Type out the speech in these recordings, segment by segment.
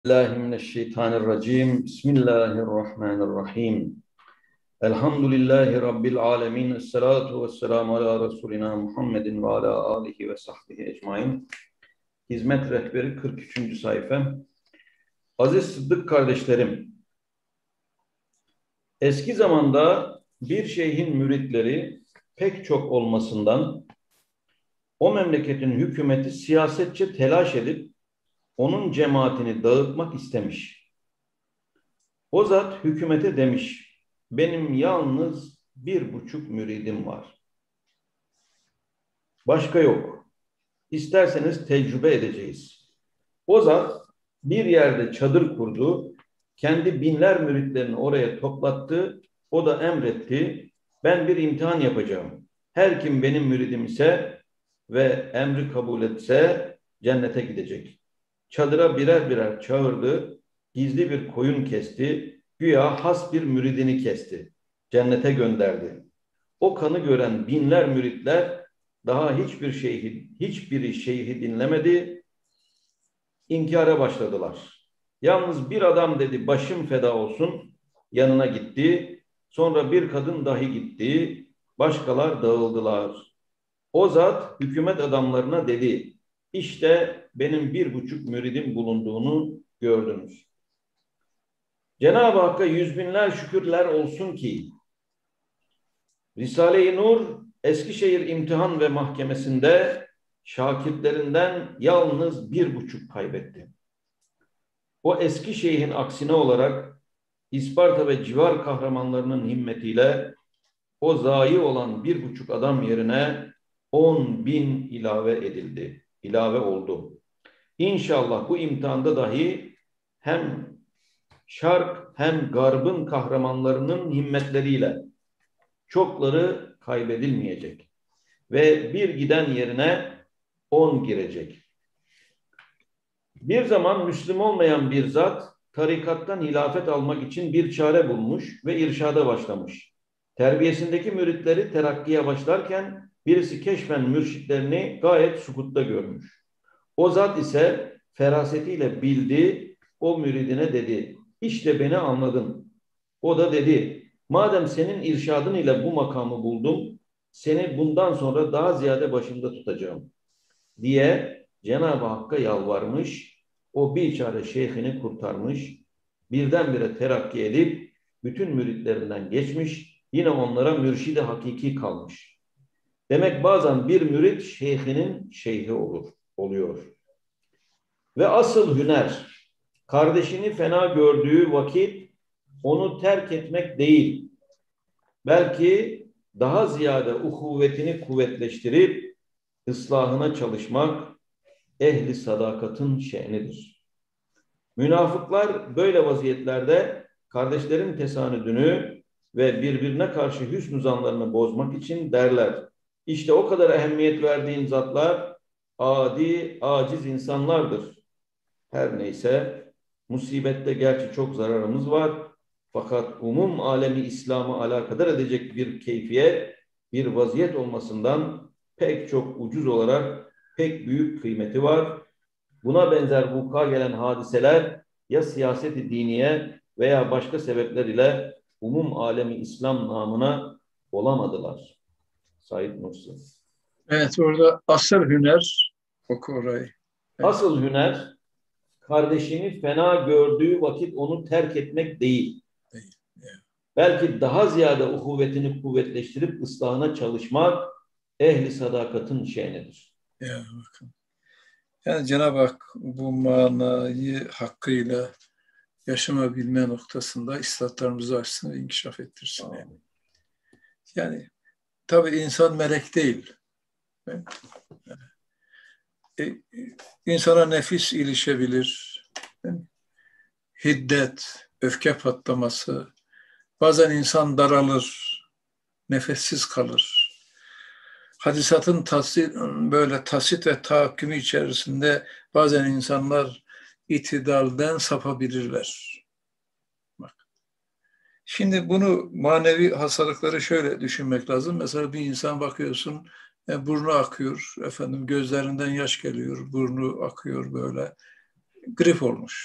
Bismillahirrahmanirrahim. Bismillahirrahmanirrahim. Elhamdülillahi Rabbil alemin. Esselatu vesselamu ala Resulina Muhammedin ve ala alihi ve sahbihi ecmain. Hizmet Rehberi 43. sayfa. Aziz Sıddık kardeşlerim, eski zamanda bir şeyhin müritleri pek çok olmasından o memleketin hükümeti siyasetçe telaş edip onun cemaatini dağıtmak istemiş. O zat hükümete demiş, benim yalnız 1,5 müridim var. Başka yok. İsterseniz tecrübe edeceğiz. O zat bir yerde çadır kurdu, kendi binler müritlerini oraya toplattı, o da emretti, ben bir imtihan yapacağım. Her kim benim müridim ise ve emri kabul etse cennete gidecek. Çadıra birer birer çağırdı, gizli bir koyun kesti, güya has bir müridini kesti. Cennete gönderdi. O kanı gören binler müritler daha hiçbiri şeyhi dinlemedi, inkara başladılar. Yalnız bir adam dedi, başım feda olsun, yanına gitti. Sonra bir kadın dahi gitti. Başkalar dağıldılar. O zat hükümet adamlarına dedi, İşte benim 1,5 müridim bulunduğunu gördünüz. Cenab-ı Hakk'a yüz binler şükürler olsun ki Risale-i Nur Eskişehir İmtihan ve Mahkemesi'nde şakitlerinden yalnız 1,5 kaybetti. O eski şeyhin aksine olarak İsparta ve civar kahramanlarının himmetiyle o zayi olan 1,5 adam yerine 10.000 ilave oldu. İnşallah bu imtihanda dahi hem şark hem garbın kahramanlarının himmetleriyle çokları kaybedilmeyecek ve bir giden yerine 10 girecek. Bir zaman Müslüm olmayan bir zat tarikattan hilafet almak için bir çare bulmuş ve irşada başlamış. Terbiyesindeki müritleri terakkiye başlarken birisi keşfen mürşitlerini gayet sukutta görmüş. O zat ise ferasetiyle bildi, o müridine dedi, işte beni anladın. O da dedi, madem senin irşadın ile bu makamı buldum, seni bundan sonra daha ziyade başımda tutacağım diye Cenab-ı Hakk'a yalvarmış, o biçare şeyhini kurtarmış, birdenbire terakki edip bütün müritlerinden geçmiş, yine onlara mürşid-i hakiki kalmış. Demek bazen bir mürit şeyhinin şeyhi oluyor. Ve asıl hüner, kardeşini fena gördüğü vakit onu terk etmek değil, belki daha ziyade uhuvvetini kuvvetleştirip ıslahına çalışmak ehli sadakatın şe'nidir. Münafıklar böyle vaziyetlerde kardeşlerin tesanüdünü ve birbirine karşı hüsnü zanlarını bozmak için derler. İşte o kadar ehemmiyet verdiğin zatlar adi, aciz insanlardır. Her neyse, musibette gerçi çok zararımız var. Fakat umum alemi İslam'ı alakadar edecek bir keyfiyet, bir vaziyet olmasından pek çok ucuz olarak pek büyük kıymeti var. Buna benzer vuku'a gelen hadiseler ya siyaseti diniye veya başka sebepler ile umum alemi İslam namına olamadılar. Said Nursi. Evet, orada asıl hüner, oku orayı. Evet. Asıl hüner, kardeşini fena gördüğü vakit onu terk etmek değil. Belki daha ziyade uhuvvetini kuvvetleştirip ıslahına çalışmak ehli sadakatın şe'nidir. Ya, bakın. Yani Cenab-ı Hak bu manayı hakkıyla yaşamabilme noktasında istatlarımızı açsın ve inkişaf ettirsin. Yani tabii insan melek değil. İnsana nefis ilişebilir. Hiddet, öfke patlaması. Bazen insan daralır, nefessiz kalır. Hadisatın böyle tasit ve tahakkümü içerisinde bazen insanlar itidalden sapabilirler. Bak. Şimdi bunu manevi hastalıkları şöyle düşünmek lazım. Mesela bir insan bakıyorsun, burnu akıyor, gözlerinden yaş geliyor, burnu akıyor böyle. Grip olmuş.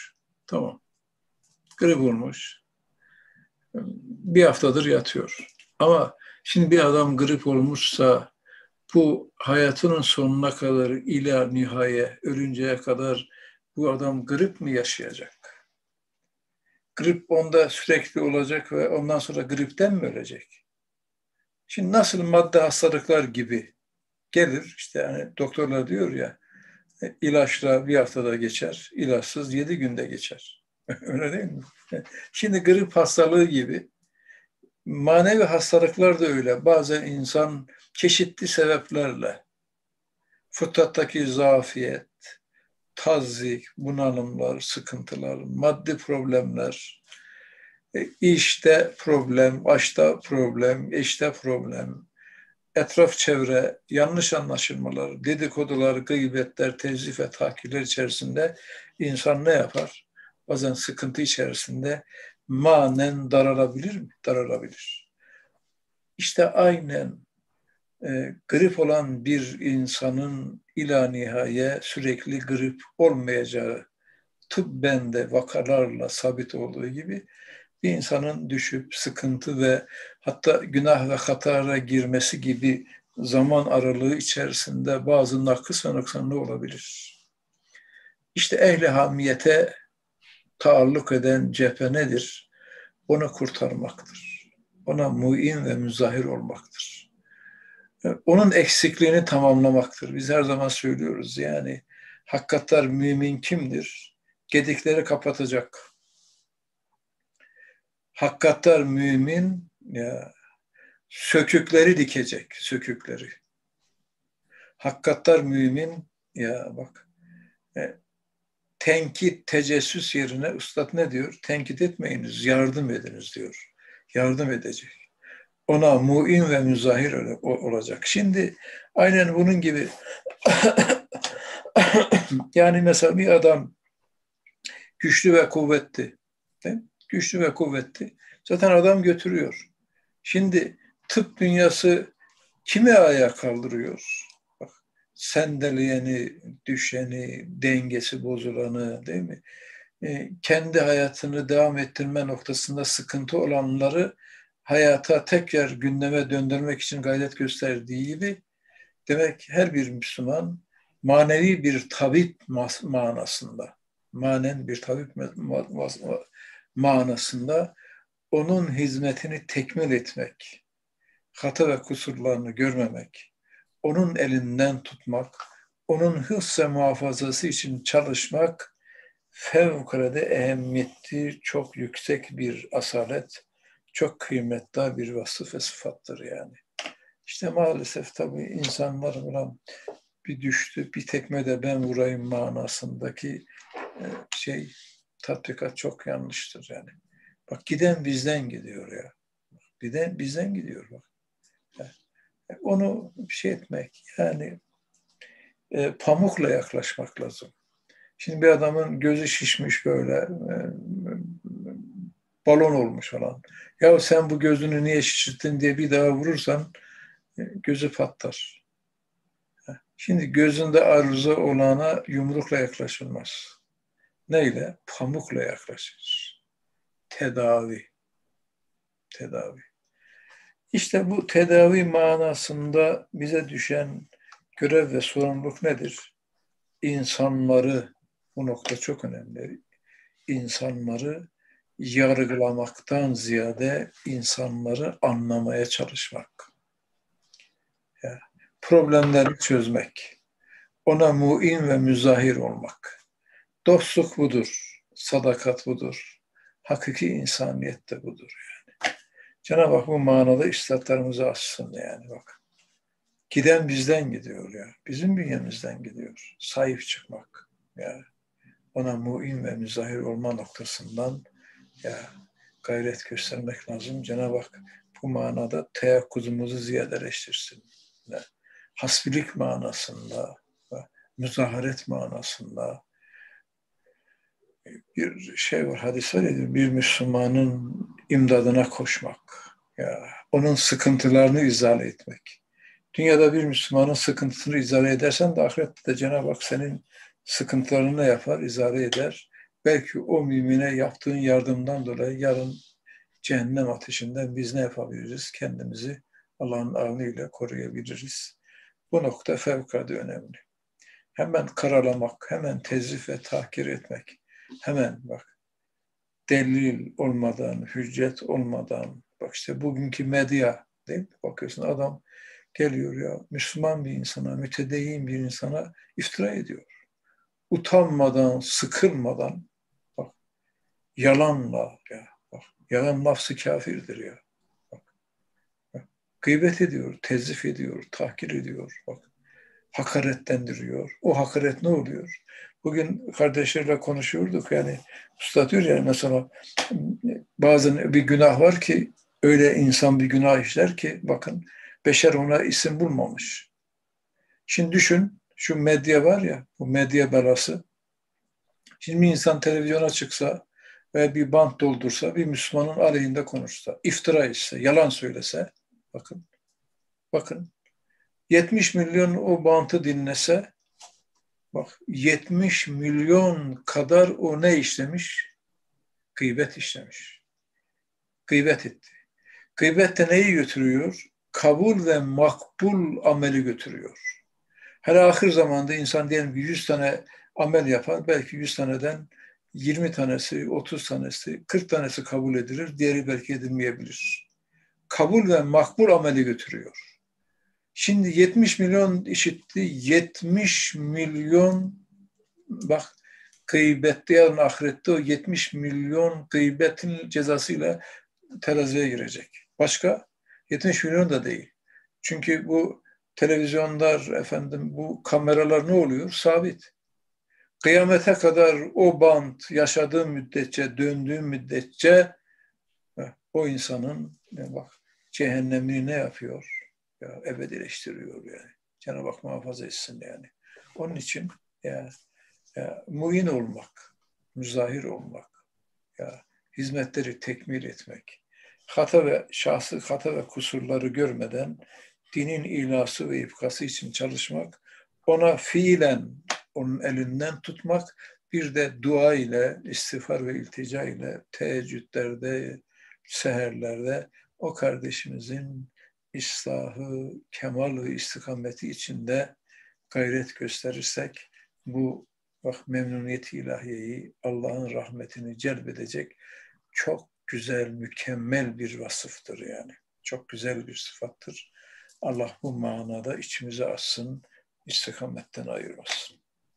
Tamam. Grip olmuş. Bir haftadır yatıyor. Ama şimdi bir adam grip olmuşsa bu hayatının sonuna kadar ila nihaye ölünceye kadar bu adam grip mi yaşayacak? Grip onda sürekli olacak ve ondan sonra gripten mi ölecek? Şimdi nasıl madde hastalıklar gibi gelir, işte hani doktorlar diyor ya, ilaçla bir haftada geçer, ilaçsız 7 günde geçer. Öyle değil mi? Şimdi grip hastalığı gibi manevi hastalıklar da öyle. Bazen insan çeşitli sebeplerle fıtrattaki zafiyet, tazyik, bunalımlar, sıkıntılar, maddi problemler, işte problem, aşta problem, eşte problem, etraf çevre, yanlış anlaşılmalar, dedikodular, gıybetler, tezif ve tahkirler içerisinde insan ne yapar? Bazen sıkıntı içerisinde manen daralabilir mi? Daralabilir. İşte aynen grip olan bir insanın ila nihaye sürekli grip olmayacağı tıbben de vakalarla sabit olduğu gibi bir insanın düşüp sıkıntı ve hatta günah ve hatara girmesi gibi zaman aralığı içerisinde bazı nakıs ve noksanlığı olabilir. İşte ehli hamiyete taalluk eden cephe nedir? Onu kurtarmaktır. Ona muin ve müzahir olmaktır. Onun eksikliğini tamamlamaktır. Biz her zaman söylüyoruz yani hakikatler mümin kimdir? Gedikleri kapatacak. Hakikatler mümin ya sökükleri dikecek, sökükleri. Hakikatler mümin ya bak tenkit, tecessüs yerine Üstad ne diyor? Tenkit etmeyiniz, yardım ediniz diyor. Yardım edecek. Ona muin ve müzahir olacak. Şimdi aynen bunun gibi yani mesela bir adam güçlü ve kuvvetli. Değil mi? Güçlü ve kuvvetli. Zaten adam götürüyor. Şimdi tıp dünyası kimi ayağa kaldırıyor? Bak, sendeleyeni, düşeni, dengesi bozulanı değil mi? Kendi hayatını devam ettirme noktasında sıkıntı olanları hayata tekrar gündeme döndürmek için gayret gösterdiği gibi demek her bir Müslüman manevi bir tabip manasında, manen bir tabip manasında onun hizmetini tekmil etmek, hata ve kusurlarını görmemek, onun elinden tutmak, onun hıfz ve muhafazası için çalışmak fevkalade ehemmiyetli, çok yüksek bir asalet, çok kıymetli bir vasıf ve sıfattır yani. İşte maalesef tabii insanlar buna bir düştü, bir tekme de ben vurayım manasındaki tatbikat çok yanlıştır yani. Bak giden bizden gidiyor ya. Giden bizden gidiyor bak. Onu bir şey etmek yani pamukla yaklaşmak lazım. Şimdi bir adamın gözü şişmiş böyle balon olmuş falan. Ya sen bu gözünü niye şişirttin diye bir daha vurursan gözü patlar. Şimdi gözünde arıza olana yumrukla yaklaşılmaz. Neyle? Pamukla yaklaşılır. Tedavi. Tedavi. İşte bu tedavi manasında bize düşen görev ve sorumluluk nedir? İnsanları, bu nokta çok önemli, insanları yargılamaktan ziyade insanları anlamaya çalışmak. Yani problemleri çözmek, ona muin ve müzahir olmak. Dostluk budur, sadakat budur, hakiki insaniyet de budur yani. Cenab-ı Hak bu manada üstadlarımızı açsın yani bak. Giden bizden gidiyor ya, bizim bünyemizden gidiyor. Sahip çıkmak yani. Ona muin ve müzahir olma noktasından ya gayret göstermek lazım. Cenab-ı Hak bu manada teyakkuzumuzu ziyadeleştirsin. Yani, hasbilik manasında, müzaharet manasında bir şey var, hadis var ya, bir Müslümanın imdadına koşmak, ya, onun sıkıntılarını izale etmek. Dünyada bir Müslümanın sıkıntısını izale edersen de ahirette de Cenab-ı Hak senin sıkıntılarını ne yapar? İzale eder. belki o mümine yaptığın yardımdan dolayı yarın cehennem ateşinden biz ne yapabiliriz? Kendimizi Allah'ın avniyle koruyabiliriz. Bu nokta fevkalade önemli. Hemen karalamak, hemen tezif ve tahkir etmek, hemen bak delil olmadan, hüccet olmadan, bak işte bugünkü medya değil mi? Bakıyorsun adam geliyor ya Müslüman bir insana, mütedeyyin bir insana iftira ediyor. Utanmadan, sıkılmadan bak yalanla ya bak yalan nafsı kafirdir ya. Bak, bak gıybet ediyor, tezif ediyor, tahkir ediyor. Bak hakaretlendiriyor. O hakaret ne oluyor? Bugün kardeşlerle konuşuyorduk yani usta diyor ya mesela bazen bir günah var ki öyle insan bir günah işler ki bakın beşer ona isim bulmamış. Şimdi düşün şu medya var ya bu medya belası. Şimdi bir insan televizyona çıksa ve bir bant doldursa bir Müslümanın aleyhinde konuşsa, iftira etse, yalan söylese bakın 70 milyon o bantı dinlese bak 70 milyon kadar o ne işlemiş? Gıybet işlemiş. Gıybet etti. Gıybet de neyi götürüyor? Kabul ve makbul ameli götürüyor. Her ahir zamanda insan diyelim ki 100 tane amel yapar. Belki 100 taneden 20 tanesi, 30 tanesi, 40 tanesi kabul edilir. Diğeri belki edilmeyebilir. Kabul ve makbul ameli götürüyor. Şimdi 70 milyon işitti. 70 milyon bak gıybette yarın ahirette o 70 milyon gıybetin cezasıyla teraziye girecek. Başka 70 milyon da değil. Çünkü bu televizyonlar efendim bu kameralar ne oluyor? Sabit. Kıyamete kadar o bant yaşadığı müddetçe, döndüğü müddetçe o insanın bak cehennemini ne yapıyor? Ya ebedileştiriyor yani. Cenab-ı Hak muhafaza etsin yani. Onun için ya muin olmak, müzahir olmak, ya hizmetleri tekmil etmek, şahsı hata ve kusurları görmeden dinin ilası ve ifkası için çalışmak, ona fiilen onun elinden tutmak, bir de dua ile, istiğfar ve iltica ile teheccüdlerde, seherlerde o kardeşimizin islahı, kemal ve istikameti içinde gayret gösterirsek bu bak memnuniyet-i ilahiyeyi, Allah'ın rahmetini celbedecek çok güzel, mükemmel bir vasıftır yani. Çok güzel bir sıfattır. Allah bu manada içimize assın, istikametten ayırmasın.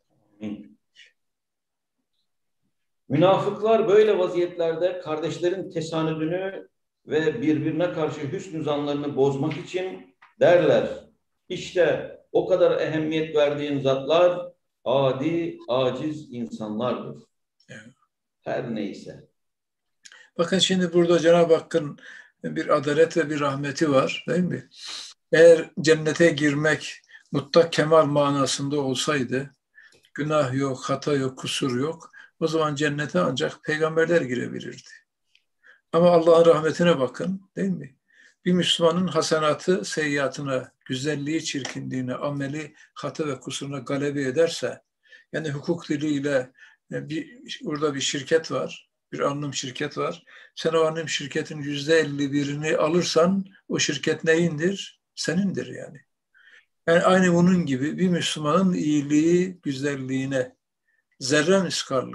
Münafıklar böyle vaziyetlerde kardeşlerin tesanüdünü ve birbirine karşı hüsnü zanlarını bozmak için derler. İşte o kadar ehemmiyet verdiğin zatlar adi, aciz insanlardır. Evet. Her neyse. Bakın şimdi burada Cenab-ı Hakk'ın bir adalet ve bir rahmeti var değil mi? Eğer cennete girmek mutlak kemal manasında olsaydı, günah yok, hata yok, kusur yok, o zaman cennete ancak peygamberler girebilirdi. Ama Allah'ın rahmetine bakın değil mi? Bir Müslümanın hasenatı seyyiatına, güzelliği çirkinliğine, ameli hata ve kusuruna galebe ederse, yani hukuk diliyle orada bir şirket var, bir anonim şirket var. Sen o anonim şirketin %51'ini alırsan o şirket neyindir? Senindir yani. Yani aynı bunun gibi bir Müslümanın iyiliği, güzelliğine zerre miskal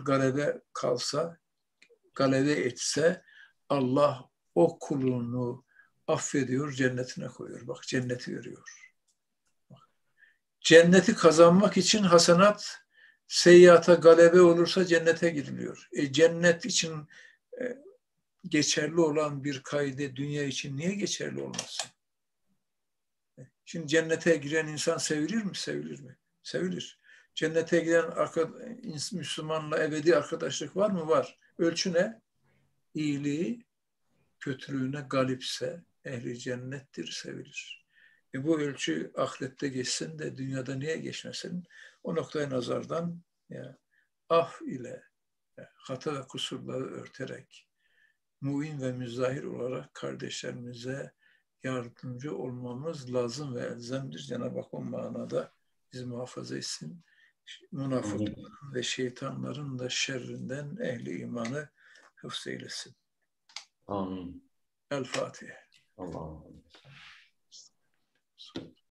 galebe etse Allah o kulunu affediyor, cennetine koyuyor. Bak cenneti veriyor. Cenneti kazanmak için hasenat, seyyata galebe olursa cennete giriliyor. Cennet için geçerli olan bir kaide dünya için niye geçerli olmasın? Şimdi cennete giren insan sevilir mi? Sevilir mi? Sevilir. Cennete giren Müslümanla ebedi arkadaşlık var mı? Var. Ölçü ne? İyiliği kötülüğüne galipse ehli cennettir, sevilir. Bu ölçü ahirette geçsin de dünyada niye geçmesin? O noktaya nazardan ya, af ile hata ve kusurları örterek muin ve müzahir olarak kardeşlerimize yardımcı olmamız lazım ve elzemdir. Cenab-ı Hak o manada bizi muhafaza etsin. münafıkların ve şeytanların da şerrinden ehli imanı hıfz eylesin. Amin. El Fatiha. Allah'ım.